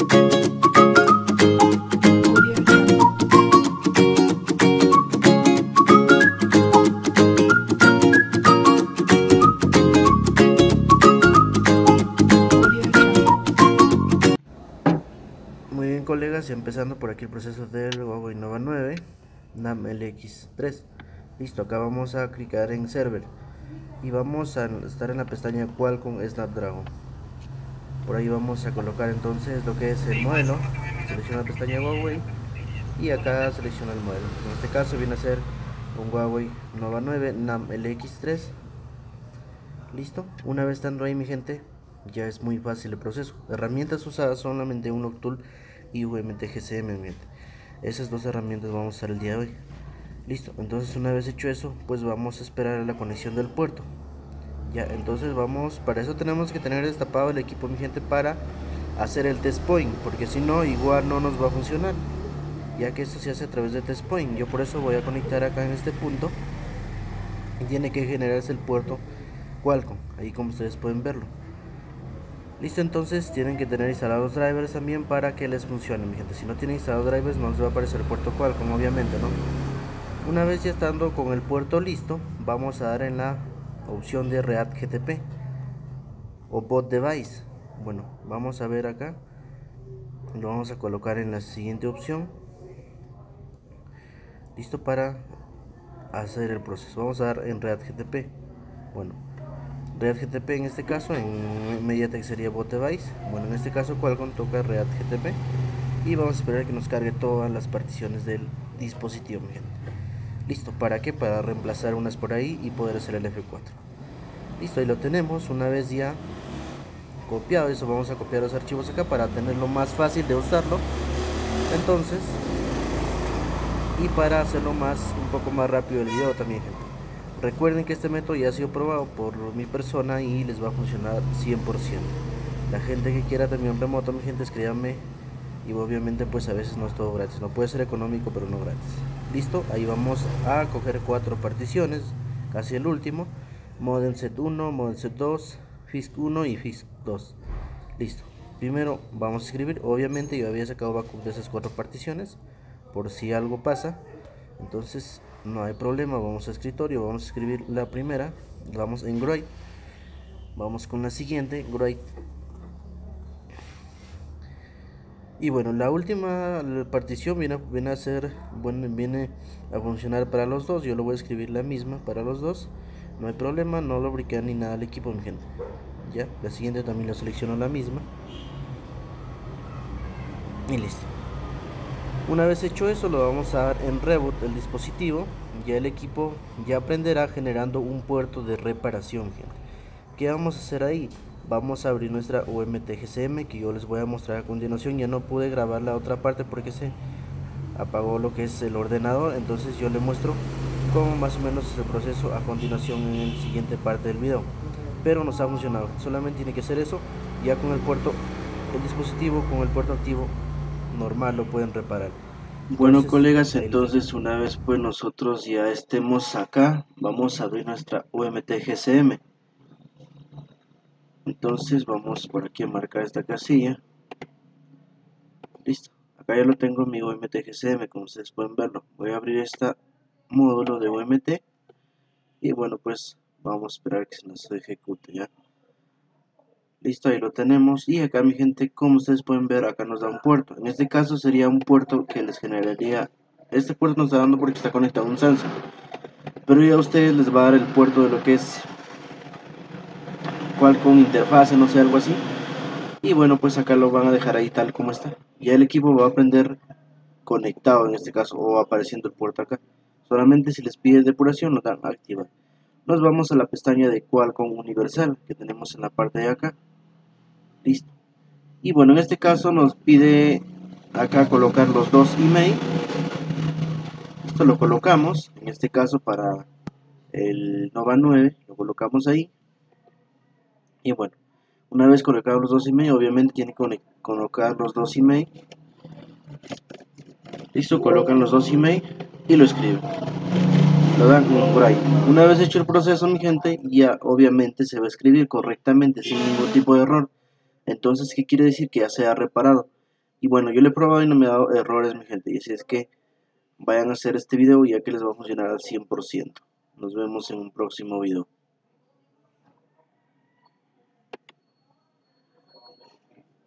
Muy bien, colegas, empezando por aquí el proceso del Huawei Nova 9 NAM LX3. Listo, acá vamos a clicar en server y vamos a estar en la pestaña Qualcomm Snapdragon. Por ahí vamos a colocar entonces lo que es el modelo. Selecciona la pestaña Huawei y acá selecciona el modelo. En este caso viene a ser un Huawei Nova 9 NAM LX3. Listo, una vez estando ahí, mi gente, ya es muy fácil el proceso. Herramientas usadas solamente un Octul y UMTGCM, mi gente. Esas dos herramientas vamos a usar el día de hoy. Listo, entonces una vez hecho eso, pues vamos a esperar a la conexión del puerto. Ya, entonces vamos, para eso tenemos que tener destapado el equipo, mi gente, para hacer el test point, porque si no, igual no nos va a funcionar, ya que esto se hace a través de test point. Yo por eso voy a conectar acá en este punto y tiene que generarse el puerto Qualcomm, ahí como ustedes pueden verlo. Listo, entonces tienen que tener instalados drivers también para que les funcione, mi gente. Si no tienen instalados drivers no les va a aparecer el puerto Qualcomm, obviamente, ¿no? Una vez ya estando con el puerto listo, vamos a dar en la opción de React GTP o Bot Device. Bueno, vamos a ver acá, lo vamos a colocar en la siguiente opción. Listo para hacer el proceso. Vamos a dar en React GTP. Bueno, React GTP en este caso, en MediaTek sería Bot Device. Bueno, en este caso Qualcomm toca React GTP y vamos a esperar que nos cargue todas las particiones del dispositivo, mi gente. Listo, ¿para qué? Para reemplazar unas por ahí y poder hacer el F4. Listo, ahí lo tenemos. Una vez ya copiado eso, vamos a copiar los archivos acá para tenerlo más fácil de usarlo. Entonces, y para hacerlo un poco más rápido el video también, gente. Recuerden que este método ya ha sido probado por mi persona y les va a funcionar 100%. La gente que quiera también remoto, mi gente, escríbanme. Y obviamente pues a veces no es todo gratis, no puede ser económico pero no gratis. Listo, ahí vamos a coger 4 particiones, casi el último: Modem Set 1, Modem Set 2, FISC 1 y FISC 2. Listo, primero vamos a escribir. Obviamente yo había sacado backup de esas 4 particiones por si algo pasa, entonces no hay problema. Vamos a escritorio, vamos a escribir la primera, vamos en Groid, vamos con la siguiente, Groid. Y bueno, la última partición viene a funcionar para los dos. Yo lo voy a escribir la misma para los dos, no hay problema, no lo briquean ni nada al equipo, mi gente. Ya, la siguiente también lo selecciono la misma y listo. Una vez hecho eso, lo vamos a dar en reboot el dispositivo. Ya el equipo ya aprenderá generando un puerto de reparación, gente. ¿Qué vamos a hacer ahí? Vamos a abrir nuestra UMTGCM, que yo les voy a mostrar a continuación. Ya no pude grabar la otra parte porque se apagó lo que es el ordenador, entonces yo les muestro cómo más o menos es el proceso a continuación en la siguiente parte del video. Pero nos ha funcionado, solamente tiene que hacer eso. Ya con el puerto, el dispositivo con el puerto activo normal lo pueden reparar. Bueno, colegas, entonces una vez pues nosotros ya estemos acá, vamos a abrir nuestra UMTGCM. Entonces vamos por aquí a marcar esta casilla. Listo, acá ya lo tengo en mi UMTGCM, como ustedes pueden verlo. Voy a abrir este módulo de UMT y bueno, pues vamos a esperar que se nos ejecute ya. Listo, ahí lo tenemos. Y acá, mi gente, como ustedes pueden ver, acá nos da un puerto. En este caso sería un puerto que les generaría. Este puerto nos está dando porque está conectado a un Samsung, pero ya a ustedes les va a dar el puerto de lo que es Qualcomm interfase, no sé, algo así. Y bueno, pues acá lo van a dejar ahí tal como está. Ya el equipo va a aprender conectado en este caso, o apareciendo el puerto acá. Solamente si les pide depuración nos dan activa. Nos vamos a la pestaña de Qualcomm Universal que tenemos en la parte de acá. Listo. Y bueno, en este caso nos pide acá colocar los dos email. Esto lo colocamos, en este caso para el Nova 9, lo colocamos ahí. Y bueno, una vez colocados los dos email, obviamente tiene que colocar los dos email. Listo, colocan los dos email y lo escriben. Lo dan por ahí. Una vez hecho el proceso, mi gente, ya obviamente se va a escribir correctamente sin ningún tipo de error. Entonces, ¿qué quiere decir? Que ya se ha reparado. Y bueno, yo lo he probado y no me ha dado errores, mi gente. Y así es que vayan a hacer este video ya que les va a funcionar al 100%. Nos vemos en un próximo video.